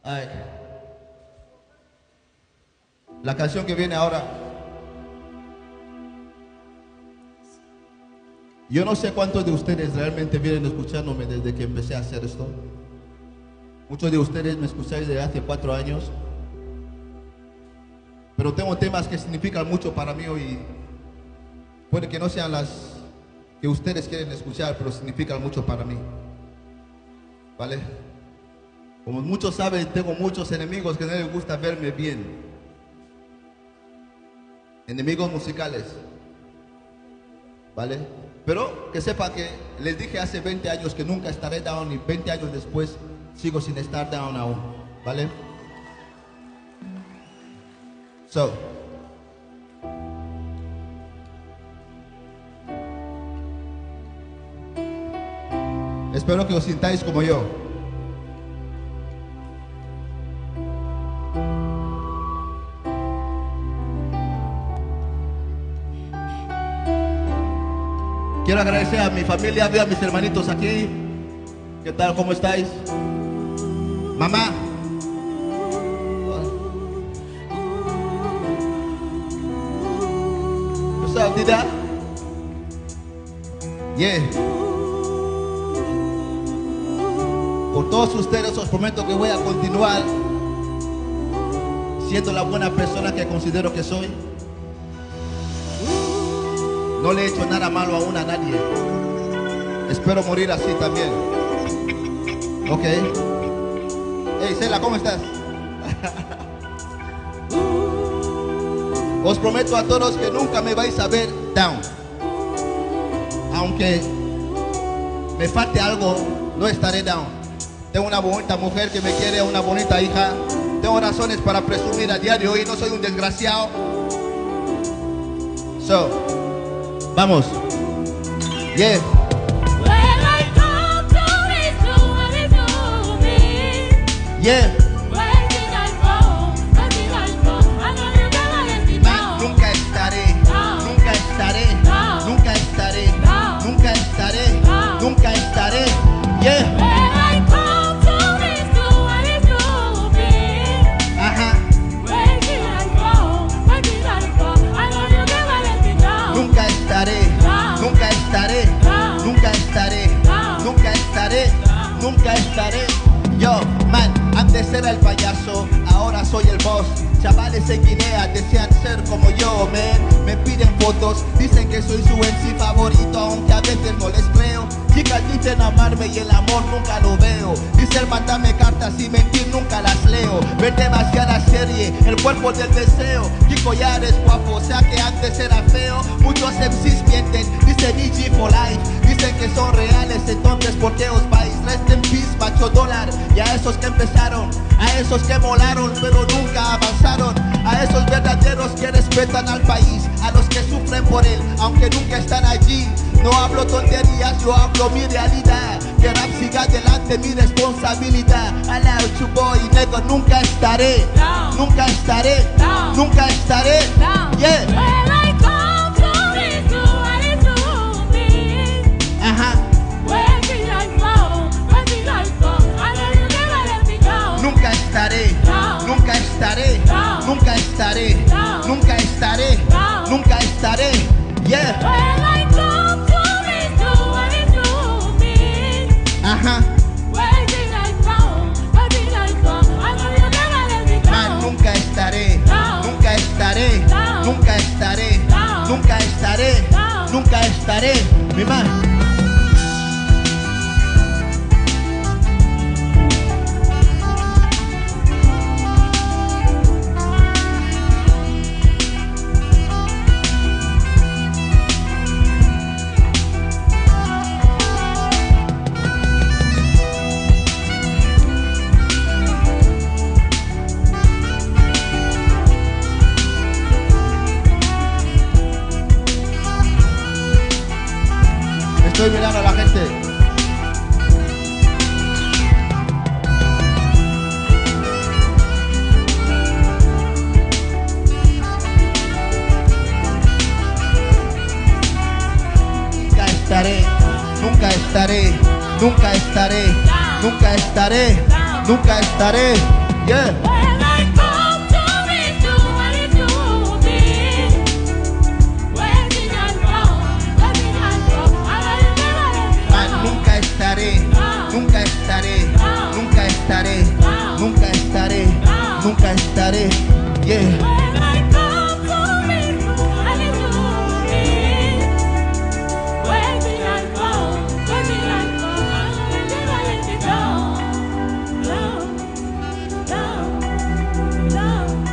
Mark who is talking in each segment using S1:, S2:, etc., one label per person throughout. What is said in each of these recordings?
S1: Ay. La canción que viene ahora. Yo no sé cuántos de ustedes realmente vienen escuchándome desde que empecé a hacer esto. Muchos de ustedes me escucháis desde hace 4 años. Pero tengo temas que significan mucho para mí hoy. Puede que no sean las que ustedes quieren escuchar, pero significan mucho para mí. ¿Vale? Como muchos saben, tengo muchos enemigos que no les gusta verme bien. Enemigos musicales. ¿Vale? Pero que sepa que les dije hace 20 años que nunca estaré down y 20 años después sigo sin estar down aún. ¿Vale? So, espero que os sintáis como yo. Quiero agradecer a mi familia, veo a mis hermanitos aquí. ¿Qué tal? ¿Cómo estáis? Mamá. What's up, Dida? Yeah. Por todos ustedes os prometo que voy a continuar siendo la buena persona que considero que soy. No le he hecho nada malo aún a nadie. Espero morir así también. Ok. Hey, Cela, ¿cómo estás? Os prometo a todos que nunca me vais a ver down. Aunque me falte algo, no estaré down. Tengo una bonita mujer que me quiere, una bonita hija. Tengo razones para presumir a diario y no soy un desgraciado. So, vamos. Yeah. Yeah. Nunca estaré, nunca estaré, nunca estaré, nunca estaré, nunca estaré. Yeah. Ajá. Nunca estaré, nunca estaré, nunca estaré, nunca estaré, nunca estaré. Yo, man, antes era el payaso, ahora soy el boss. Chavales en Guinea desean ser como yo, man. Me piden fotos, dicen que soy su MC favorito, aunque a veces no les creo. Chicas dicen amarme y el amor nunca lo veo. Dicen mándame cartas y mentir nunca las leo. Ver demasiada serie, el cuerpo del deseo. Kiko ya eres guapo, o sea que antes era feo. Muchos MCs mienten, dicen EG for life. Dicen que son reales, entonces ¿por qué os vais? Rest in peace, macho dólar. Y a esos que empezaron, a esos que molaron pero nunca avanzaron, a esos verdaderos que respetan al país, a los que sufren por él, aunque nunca están allí. No hablo tonterías, yo hablo mi realidad. Que rap siga adelante, mi responsabilidad. Allow you boy, nego, nunca estaré, nunca estaré, nunca estaré. Yeah. Ajá. Nunca estaré, nunca estaré, nunca estaré, nunca estaré, nunca estaré. Yeah. Ajá. Man, nunca estaré, nunca estaré, nunca estaré, nunca estaré, nunca estaré. Mi man. Estoy mirando a la gente. Nunca estaré, nunca estaré, nunca estaré, nunca estaré, nunca estaré. Yeah.
S2: When I come to meet you, what you do me? Waiting and wrong, waiting and wrong. I never let you
S1: Man,
S2: go.
S1: nunca estaré, nunca estaré, nunca estaré, nunca estaré, nunca estaré. Yeah.
S2: When I come to meet you, what you do me? Waiting and wrong, waiting and wrong. I never let you go. No, no, no.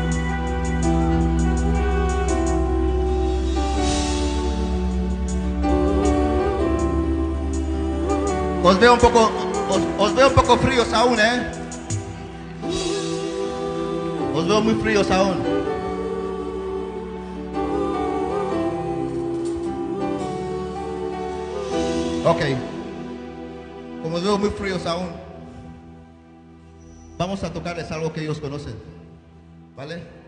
S1: Os veo un poco, os veo un poco fríos aún, ¿eh? Os veo muy fríos aún. Ok. Como os veo muy fríos aún, vamos a tocarles algo que ellos conocen, ¿vale?